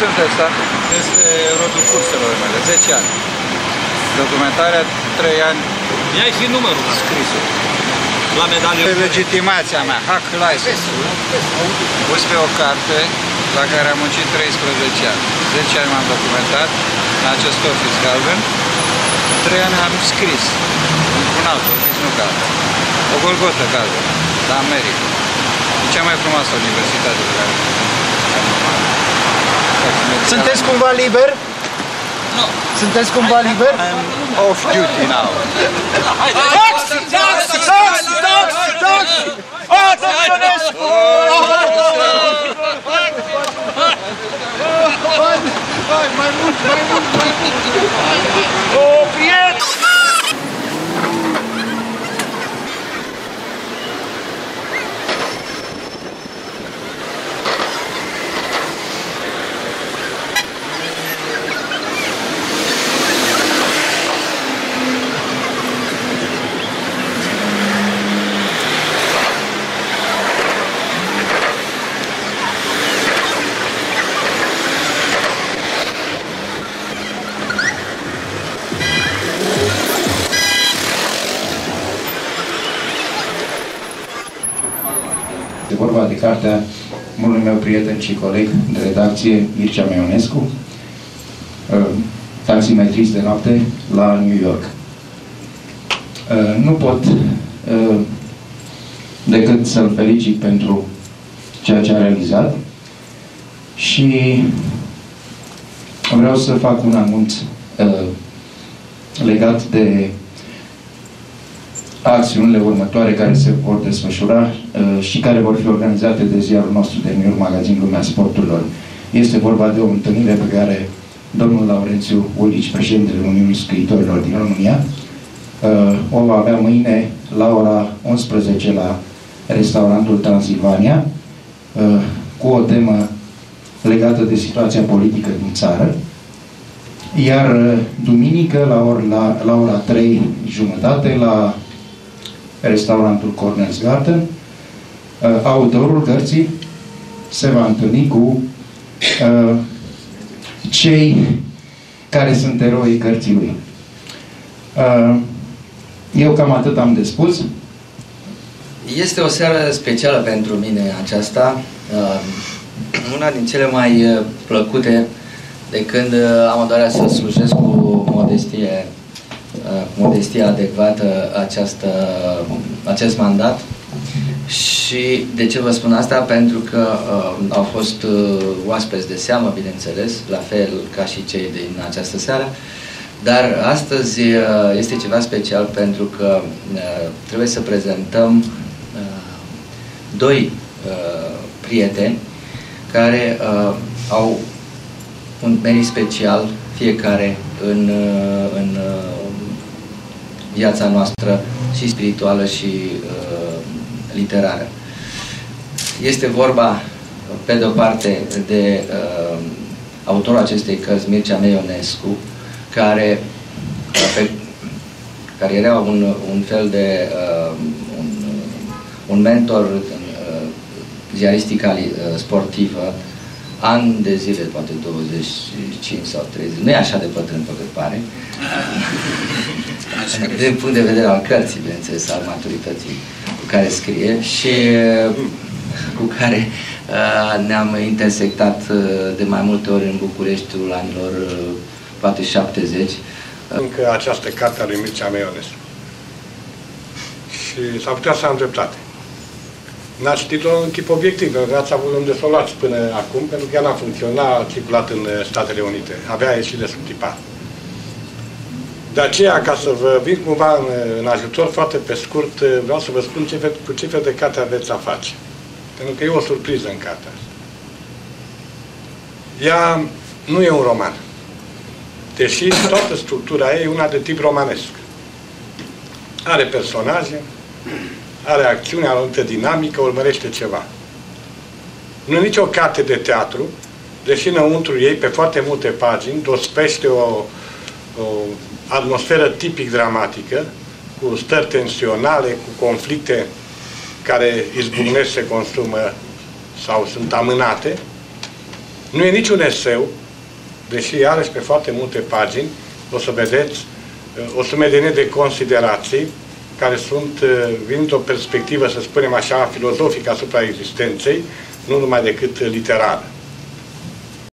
sunt ăsta, este rodul curselor mele, 10 ani. Documentarea, 3 ani. Ia-i și numărul scrisul. La medalie. Legitimația mea, hack license-ul, pus pe o carte la care am muncit 13 ani. 10 ani m-am documentat în acest office galben, 3 ani am scris într-un alt office, nu galben. O Golgotă galben, la America. E cea mai frumoasă universitate pe care sunteți cumva liber? Nu. Sunteți cumva liber? I'm off duty now. Taxi! Taxi! Taxi! Taxi! Ionescu! Hai, mai mult, mai mult, mai mult! O, prieten! E vorba de cartea bunului meu prieten și coleg de redacție, Mircea Ionescu, Taximetrist de noapte la New York. Nu pot decât să-l felicit pentru ceea ce a realizat și vreau să fac un anunț legat de acțiunile următoare care se vor desfășura și care vor fi organizate de ziarul nostru de New York Magazine Lumea Sporturilor. Este vorba de o întâlnire pe care domnul Laurențiu Ulici, președintele Uniunii Scriitorilor din România, o va avea mâine la ora 11 la restaurantul Transilvania, cu o temă legată de situația politică din țară. Iar duminică la ora 3:30 la restaurantul Cornell's Garden, autorul cărții se va întâlni cu cei care sunt eroii cărții lui. Eu cam atât am de spus. Este o seară specială pentru mine aceasta, una din cele mai plăcute de când am onoarea să slujesc cu modestie adecvată acest mandat. Și de ce vă spun asta? Pentru că au fost oaspeți de seamă, bineînțeles, la fel ca și cei din această seară. Dar astăzi este ceva special pentru că trebuie să prezentăm doi prieteni care au un merit special fiecare în viața noastră și spirituală și literară. Este vorba, pe de o parte, de autorul acestei cărți, Mircea Ionescu, care era un fel de un mentor ziaristica sportivă, ani de zile, poate 25 sau 30, nu e așa de bătrân pe cât pare, din punct de vedere al cărții, bineînțeles, al maturității cu care scrie și cu care ne-am intersectat de mai multe ori în Bucureștiul anilor poate 70. Încă această carte a lui Mircea Ionescu. Și s-ar putea să am dreptate. N-ați citit-o în tip obiectiv, pentru că n-ați avut unde să o luați până acum, pentru că ea n-a funcționat, a circulat în Statele Unite. Abia a ieșit de subtipat. De aceea, ca să vă vin cumva în ajutor, foarte pe scurt, vreau să vă spun cu ce fel de carte aveți a face. Pentru că e o surpriză în cartea asta. Ea nu e un roman. Deși toată structura ei e una de tip romanesc. Are personaje, are acțiune, are o anumită dinamică, urmărește ceva. Nu e nicio carte de teatru, deși înăuntru ei, pe foarte multe pagini, dospește o atmosferă tipic dramatică, cu stări tensionale, cu conflicte care izbucnesc, se consumă sau sunt amânate. Nu e niciun eseu, deși iarăși pe foarte multe pagini o să vedeți o sumedenie de considerații care sunt, vin o perspectivă, să spunem așa, filozofică asupra existenței, nu numai decât literară.